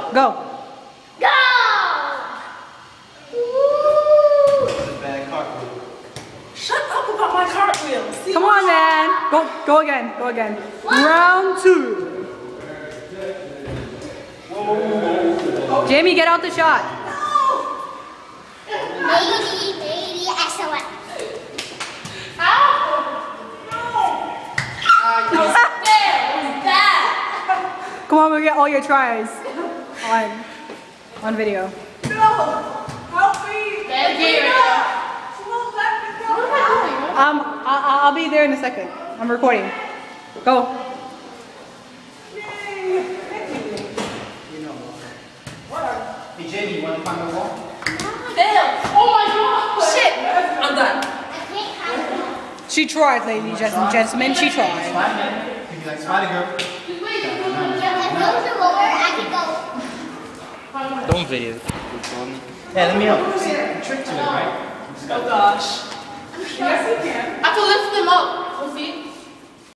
Go. Go! Woo! That's a bad cartwheel. Shut up about my cartwheel. See Come on, man. Go again. Go again. Round 2. Jamie, get out the shot. Maybe, SOS. Come on, we'll get all your tries on video. No! Help me! I'll be there in a second. I'm recording. Go. Hey Jamie, you want to find the wall? Fail! Oh my god! Shit! I'm done. I can't find it. She tried, ladies and gentlemen. She tried. Spider-Man. You'd be like Spider-Girl. If it goes lower, I can go. Don't video. Yeah, let me help. See, the trick to it, right? Oh gosh. Yes, you can. I can lift them up.